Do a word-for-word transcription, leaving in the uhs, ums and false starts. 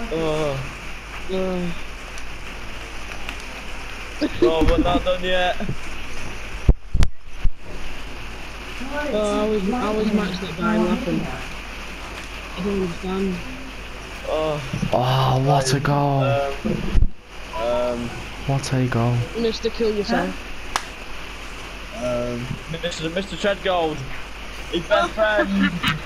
Oh, Uh, oh, we're not done yet. oh, I was I was matched that guy laughing. I don't understand. Oh, Oh, what a goal. um, um, What a goal. Mister Kill yourself. um, Mister Mister Treadgold, his best friend.